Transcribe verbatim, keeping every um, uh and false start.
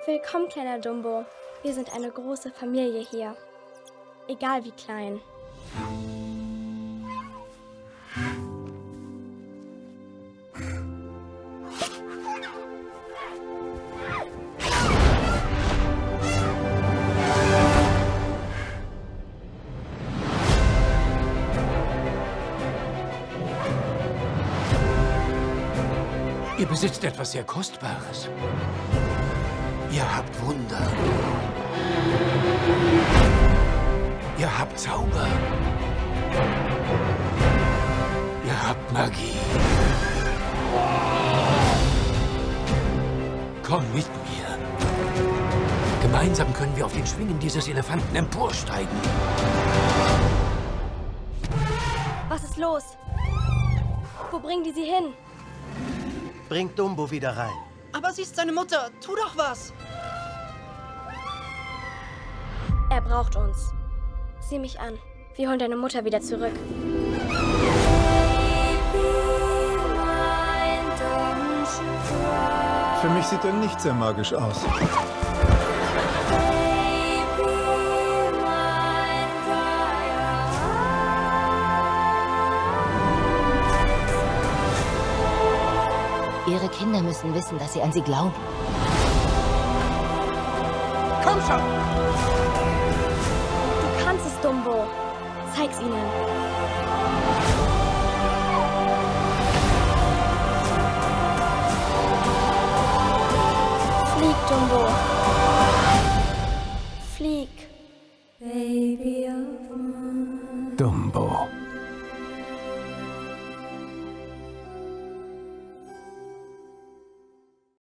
Willkommen, kleiner Dumbo. Wir sind eine große Familie hier. Egal wie klein. Ihr besitzt etwas sehr Kostbares. Ihr habt Wunder. Ihr habt Zauber. Ihr habt Magie. Komm mit mir. Gemeinsam können wir auf den Schwingen dieses Elefanten emporsteigen. Was ist los? Wo bringen die sie hin? Bringt Dumbo wieder rein. Aber sie ist seine Mutter. Tu doch was. Er braucht uns. Sieh mich an. Wir holen deine Mutter wieder zurück. Für mich sieht er nicht sehr magisch aus. Ihre Kinder müssen wissen, dass sie an sie glauben. Komm schon! Du kannst es, Dumbo. Zeig's ihnen. Flieg, Dumbo. Flieg. Baby of